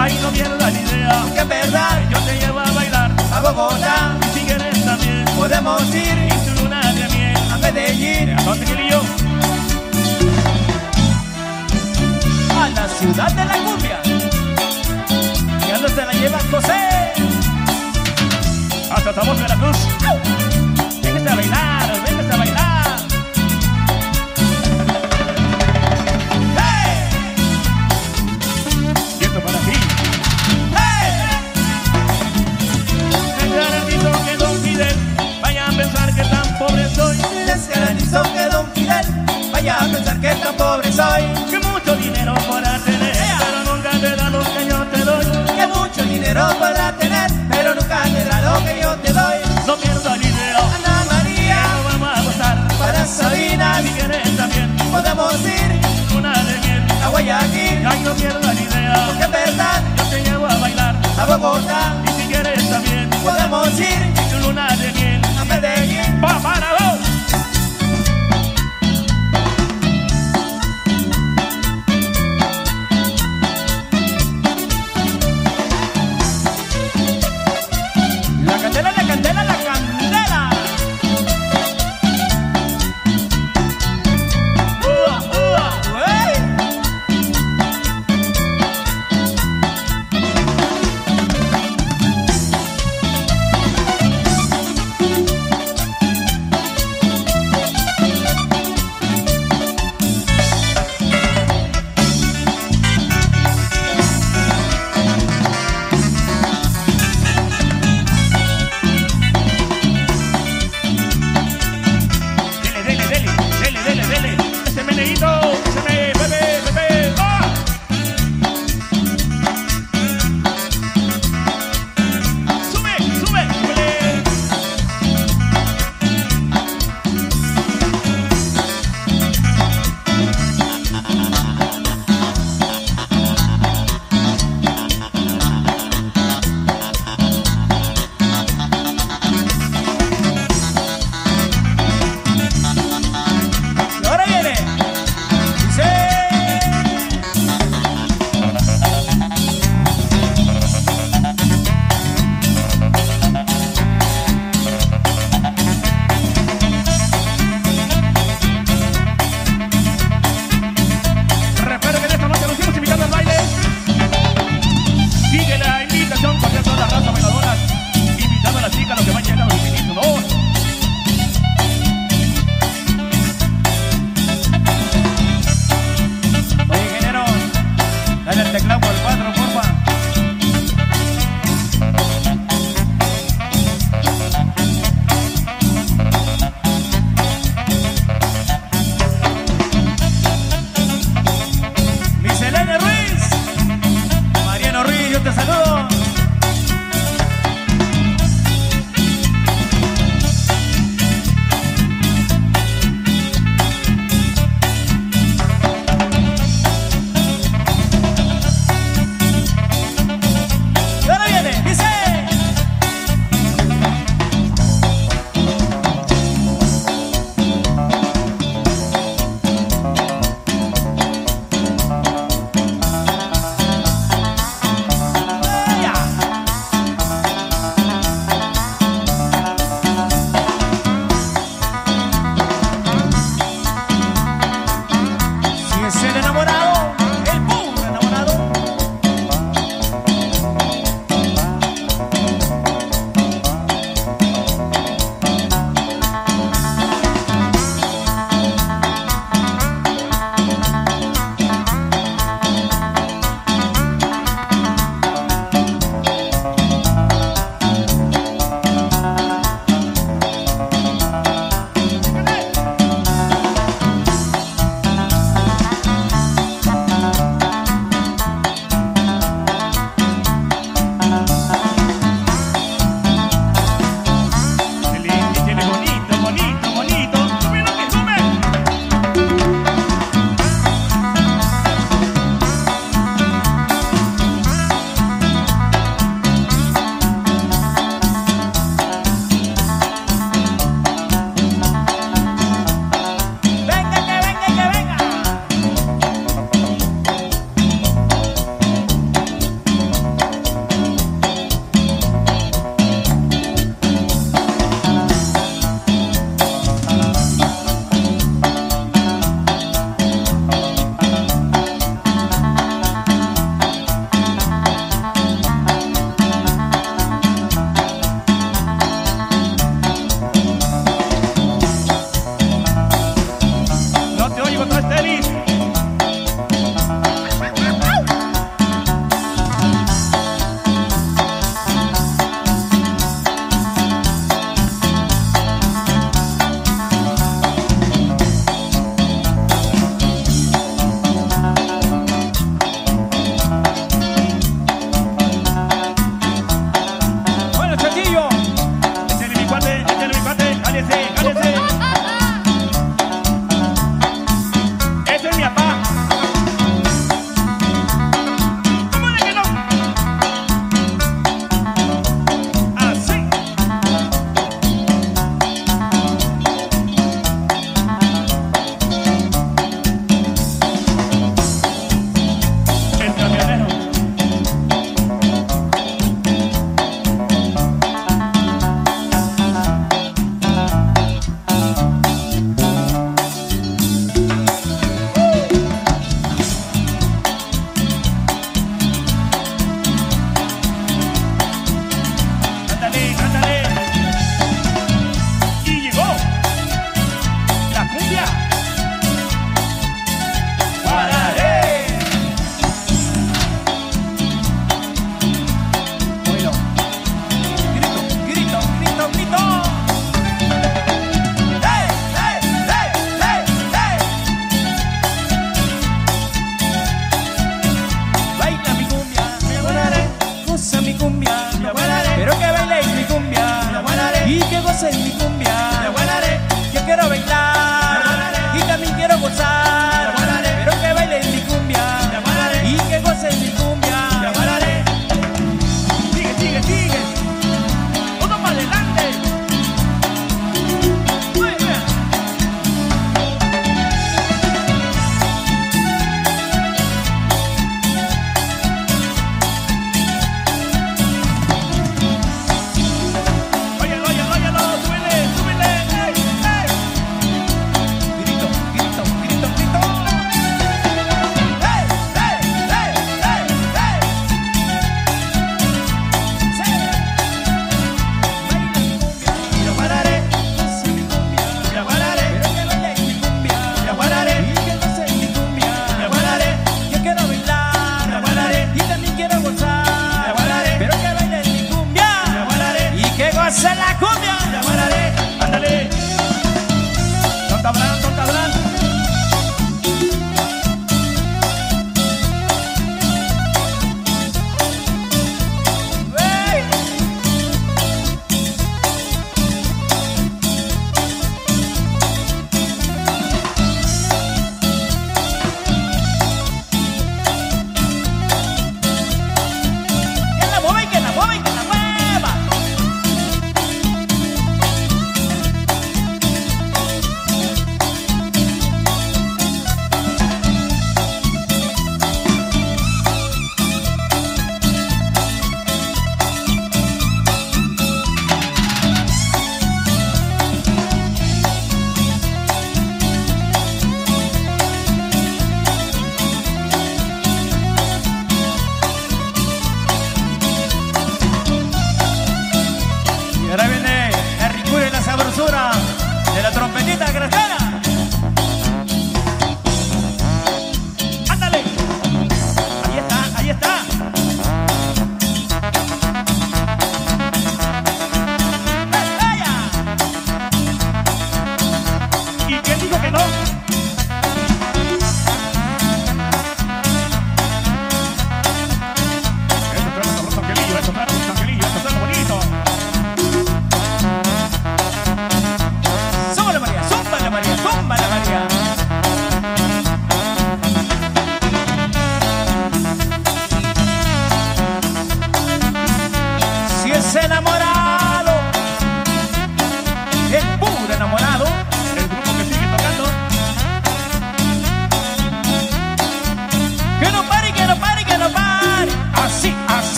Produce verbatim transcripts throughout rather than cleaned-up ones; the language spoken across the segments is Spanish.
Ay, no pierdas la idea, que en verdad yo te llevo a bailar a Bogotá. y si quieres también Podemos ir y tu luna de miel a Medellín, ¿a dónde quiero yo? a la ciudad de la cumbia. Ya no se la lleva José hasta estamos en Veracruz. Véngase a bailar, véngase a bailar. ¡Hey! Y esto para ti. Les garantizo que Don Fidel vaya a pensar que tan pobre soy, Les garantizo que Don Fidel vaya a pensar que tan pobre soy, que mucho dinero podrá tener, pero nunca te da lo que yo te doy. que mucho dinero podrá tener, pero nunca te da lo que yo te doy. No pierdas la idea, Ana María, no vamos a gozar. para Sabina, Si quieres también podemos ir luna de miel. a Guayaquil, Ay, no pierdas la idea, que en verdad yo te llevo a bailar. a Bogotá. Y si quieres también Podemos ir tu luna de miel. a Medellín. ¡Va para dos! La candela, la candela, la candela. ¡Ua, ua! ¡Uey! Dele, dele, dele, dele, dele, dele. Ese meneíto, ese me, bebé, bebé. ¡Ah! Sube, sube, súbele. Y ahora viene. Dice. Recuerden que en esta noche nos estamos invitando al baile. Sigue la invitación por todas las razas bailadoras. Invitando a las chicas, los que van llegando los invitados, ¿no? Oye, ingeniero, dale el teclado por el cuatro, porfa. Miselene Ruiz, Mariano Ruiz, yo te saludo. Y ahora viene, dice.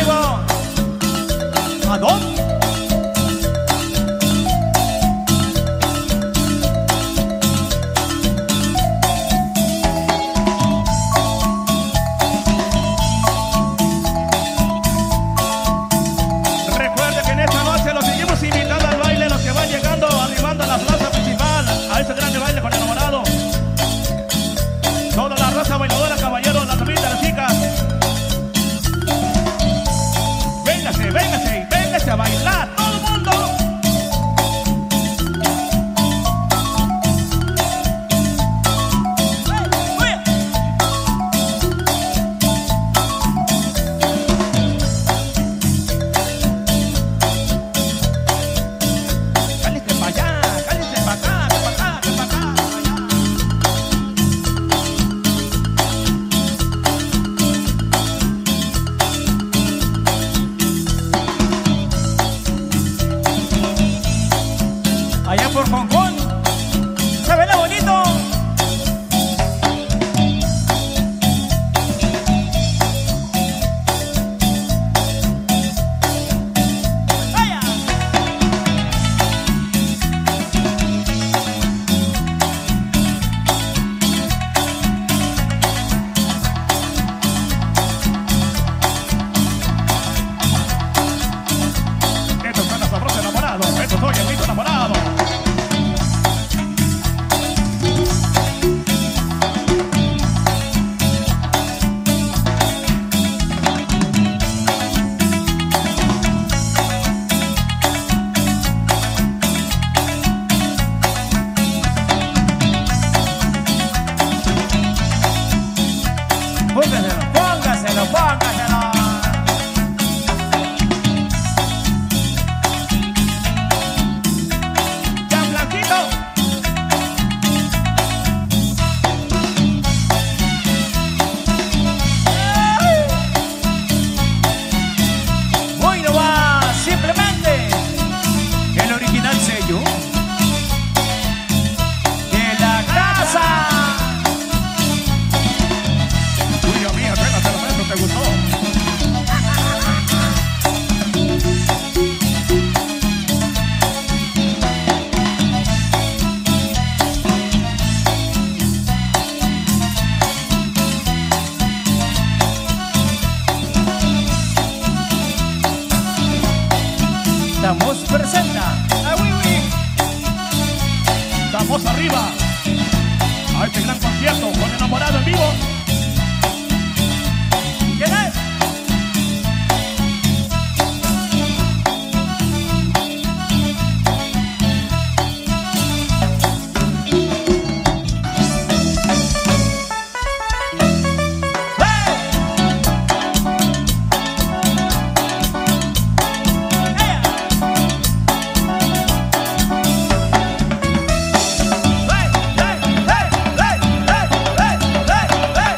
amigo Adón. Recuerde que en esta noche los seguimos invitando al baile, los que van llegando, arribando a la plaza principal, a este grande baile con enamorado. Toda la raza bailadora, caballeros, las amigas, las chicas. Véngase, véngase, véngase a bailar, todo el mundo. Cálese para allá, cálese para acá, para acá, para acá, para allá. Allá por Hong Kong, se ve lo bonito. Vaya. Esto es una sabrosa enamorado, esto soy el mito enamorado. Póngaselo, póngaselo, póngaselo. Ya blanquito. Muy no va, simplemente el original sello de la casa. Tuya mía, apenas te lo meto, ¿te gustó? Damos presenta a Wiwi. Damos arriba a este gran concierto con enamorado en vivo. ¿Quién es? Hey!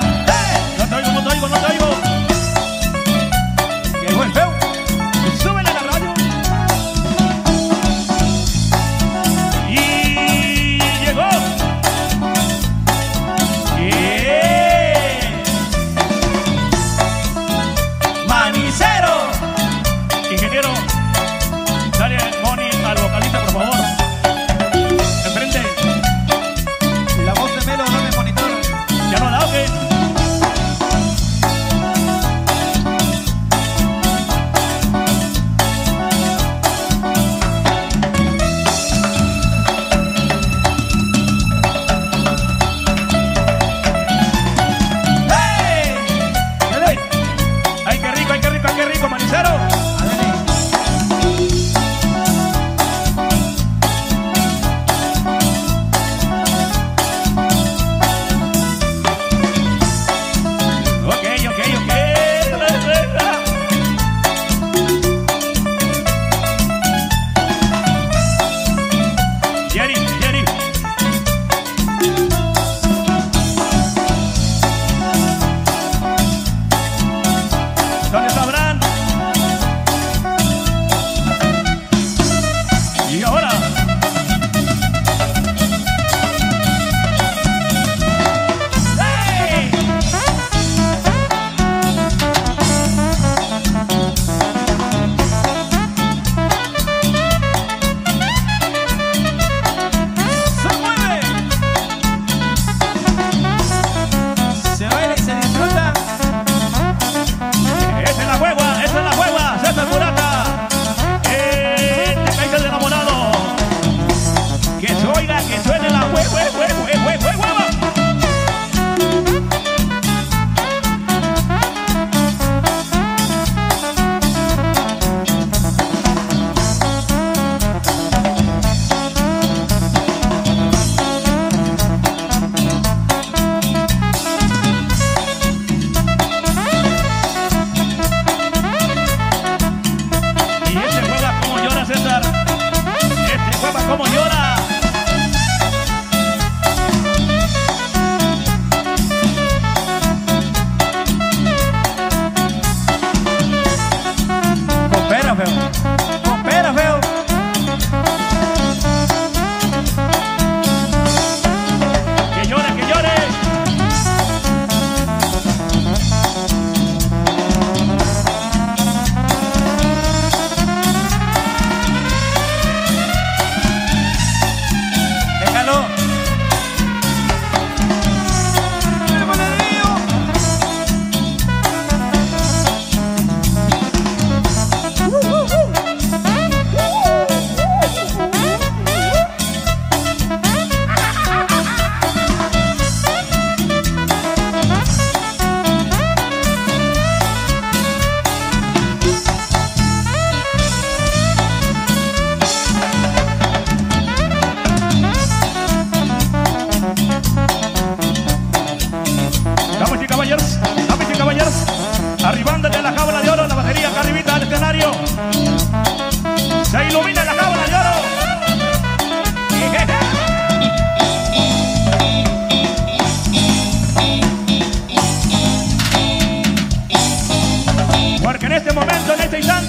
este momento, en este instante,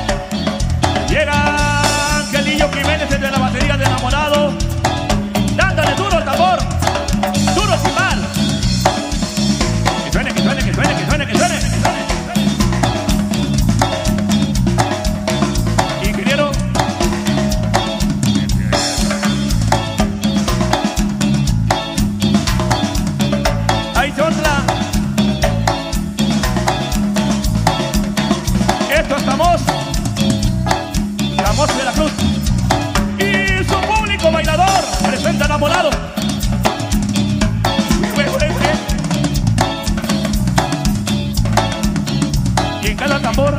llega Angelillo Jiménez desde la batería de Enamorado, dándole duro al tambor, duro sin mal. Que suene, que suene, que suene, que suene, que suene, que suene. Ingeniero. Ahí Chotla. Esto estamos. Ramos de la Cruz. Y su público bailador presenta Enamorado. Y en cada tambor,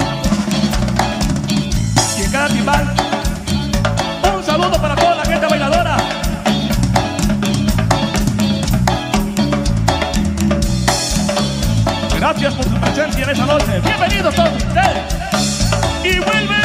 y en cada timbal, un saludo para toda la gente bailadora. Gracias por su presencia en esta noche. Bienvenidos todos ustedes. Y vuelve.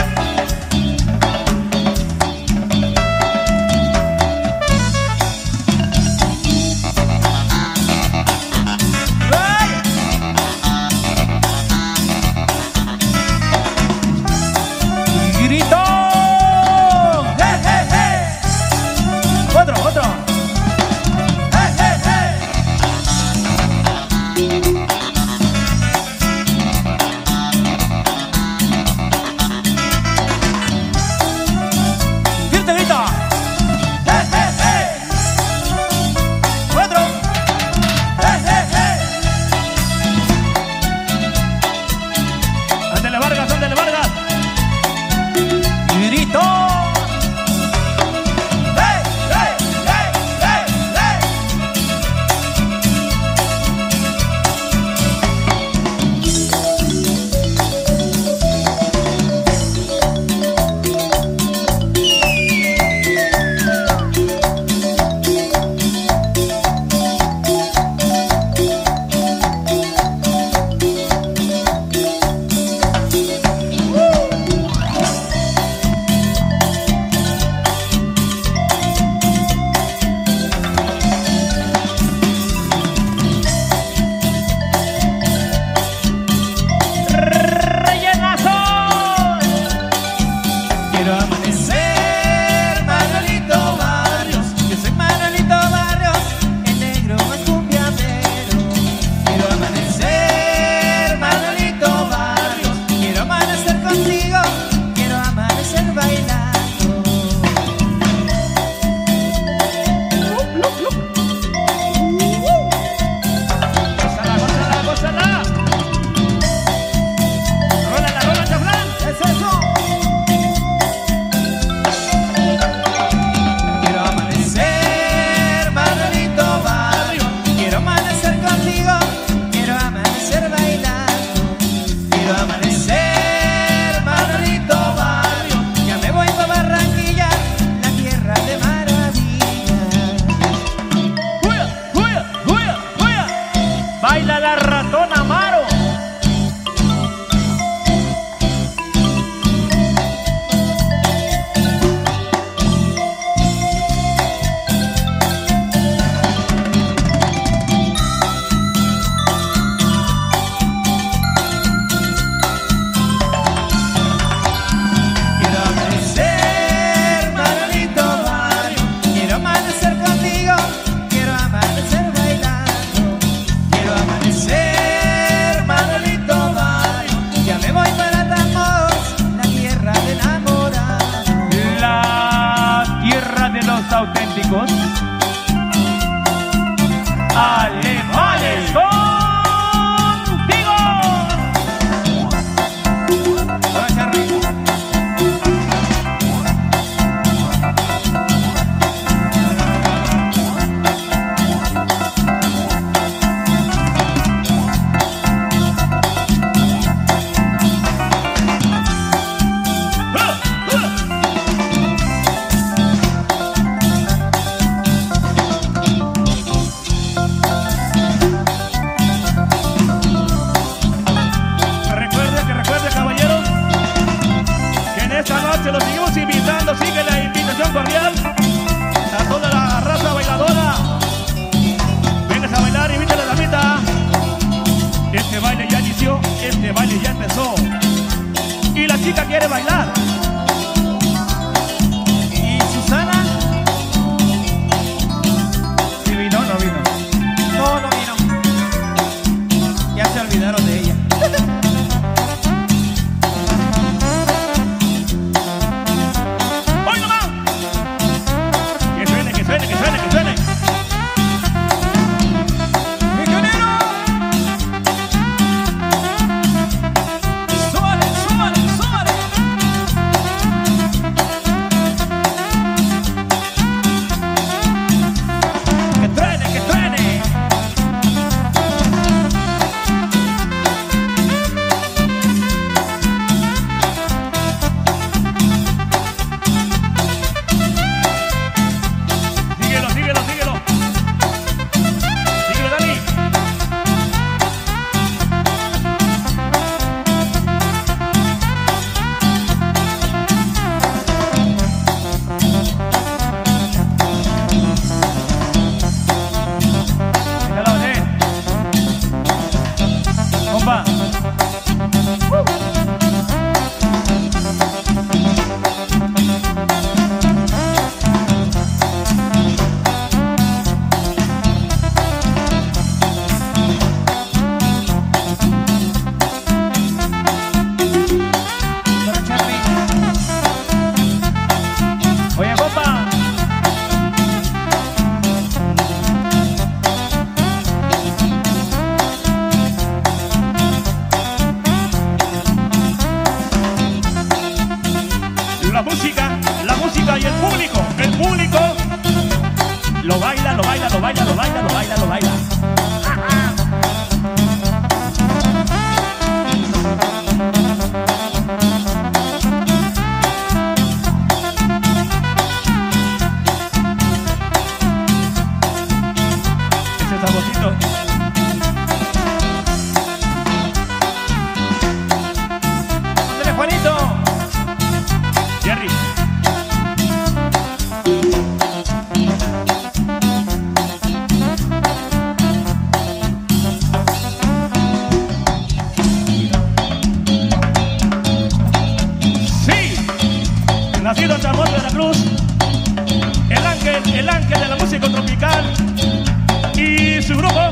Baila la ratona Amaro. Auténticos alemanes contigo. Se los seguimos invitando, sigue la invitación cordial a toda la raza bailadora. Vengas a bailar, invítale a la mitad. Este baile ya inició, este baile ya empezó. quiere bailar. ¿Y Susana? ¿Sí vino o no vino? No, no vino. Ya se olvidaron de ella. ¡Hoy nomás! Que suene, que suene, que suene, que suene. ¡Ingeniero! ¡Súbale, súbale, súbale! ¡Que truene, que truene! Síguelo, síguelo, síguelo. Síguelo, Dani. Síguelo, eh. Compa. Don Charlie. Oye, compa. La música, la música y el público, el público lo baila, lo baila, lo baila, lo baila, lo baila, lo baila. Ese saborcito. ¡Ándale, Juanito! Jerry. Sí, nacido en San Juan de Veracruz, el ángel, el ángel de la música tropical y su grupo.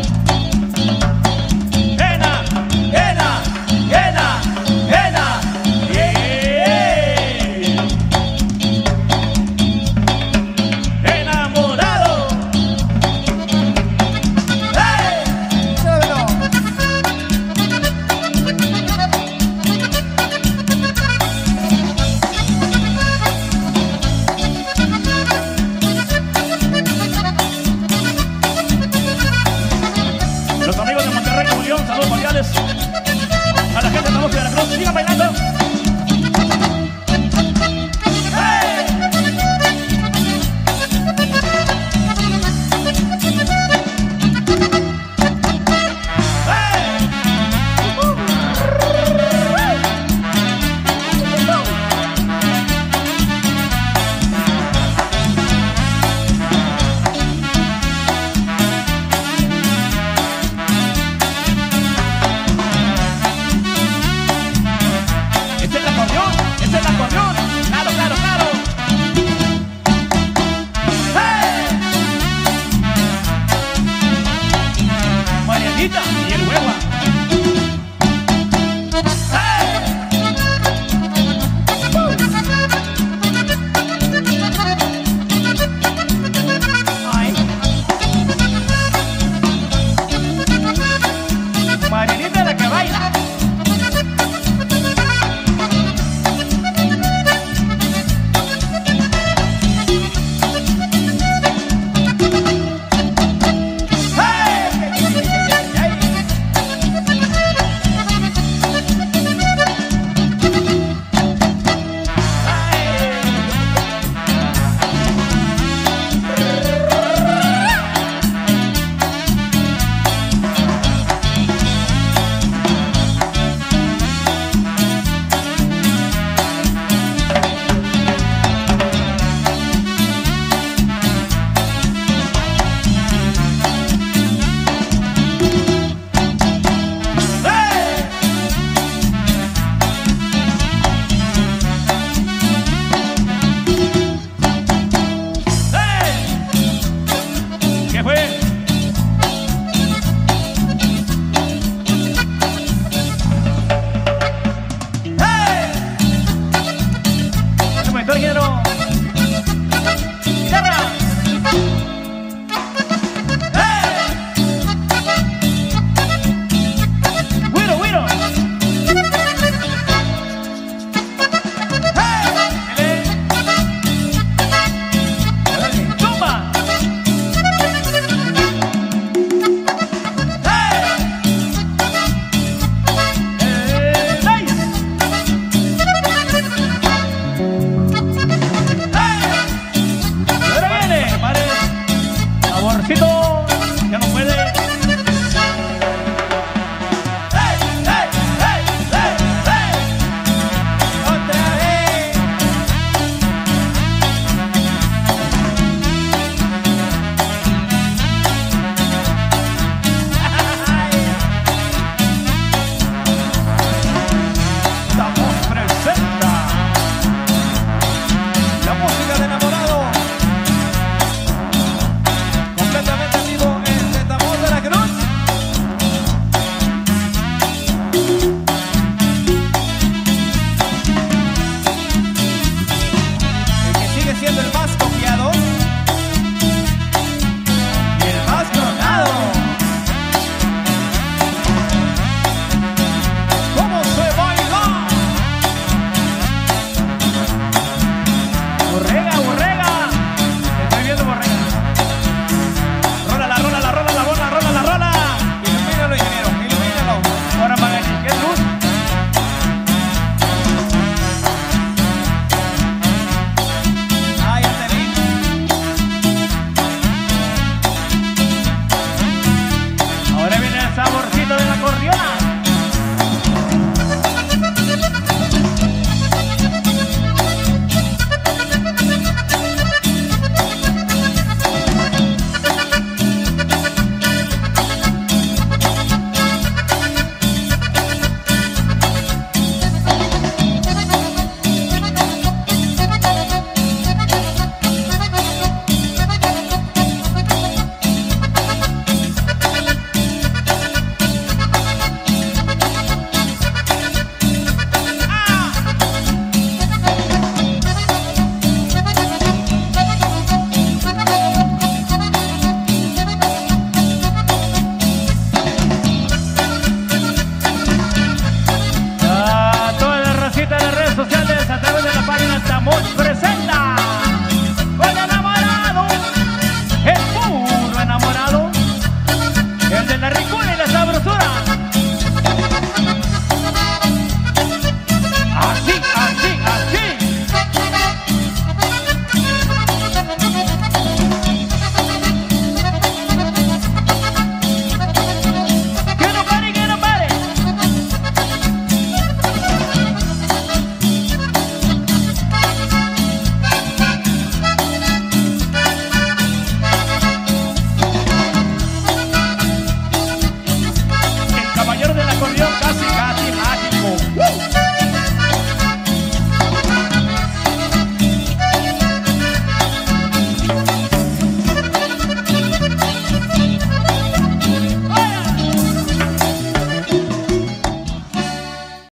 Ena, Ena, Ena, Ena. Yeah. Enamorado. ¡Hey! ¡Súbelo! Los amigos de Monterrey, Nuevo León, saludos cordiales. A la gente de San Juan de Veracruz, sigan bailando. ¡Hey! Esta es la acordeón, esta es la acordeón.